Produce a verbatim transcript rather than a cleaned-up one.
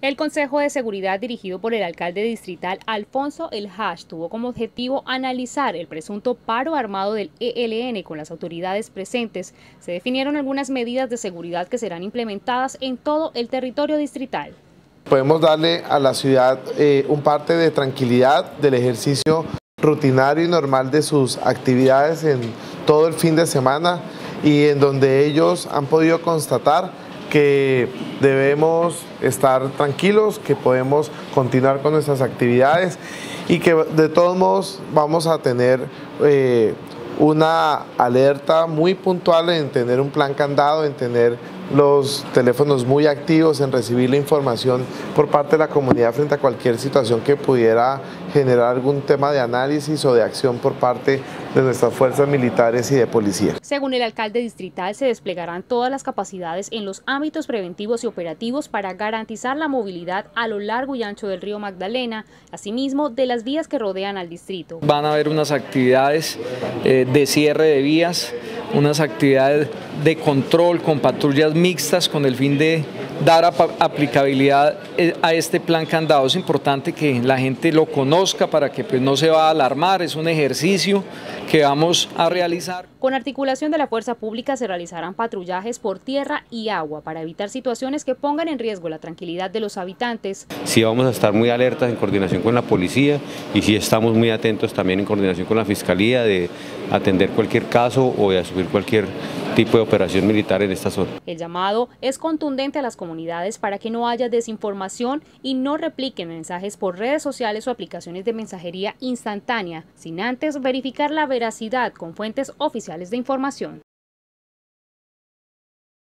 El Consejo de Seguridad dirigido por el alcalde distrital Alfonso El Hash tuvo como objetivo analizar el presunto paro armado del E L N con las autoridades presentes. Se definieron algunas medidas de seguridad que serán implementadas en todo el territorio distrital. Podemos darle a la ciudad eh, un parte de tranquilidad del ejercicio rutinario y normal de sus actividades en todo el fin de semana y en donde ellos han podido constatar que debemos estar tranquilos, que podemos continuar con nuestras actividades y que de todos modos vamos a tener eh, una alerta muy puntual en tener un plan candado, en tener los teléfonos muy activos, en recibir la información por parte de la comunidad frente a cualquier situación que pudiera generar algún tema de análisis o de acción por parte de nuestras fuerzas militares y de policía. Según el alcalde distrital, se desplegarán todas las capacidades en los ámbitos preventivos y operativos para garantizar la movilidad a lo largo y ancho del río Magdalena, asimismo de las vías que rodean al distrito. Van a haber unas actividades eh, de cierre de vías, unas actividades de control con patrullas mixtas con el fin de dar aplicabilidad a este plan candado. Es importante que la gente lo conozca para que pues, no se va a alarmar, es un ejercicio que vamos a realizar. Con articulación de la fuerza pública se realizarán patrullajes por tierra y agua para evitar situaciones que pongan en riesgo la tranquilidad de los habitantes. Sí vamos a estar muy alertas en coordinación con la policía y sí estamos muy atentos también en coordinación con la Fiscalía de atender cualquier caso o de asumir cualquier tipo de operación militar en esta zona. El llamado es contundente a las comunidades para que no haya desinformación y no repliquen mensajes por redes sociales o aplicaciones de mensajería instantánea, sin antes verificar la veracidad con fuentes oficiales de información.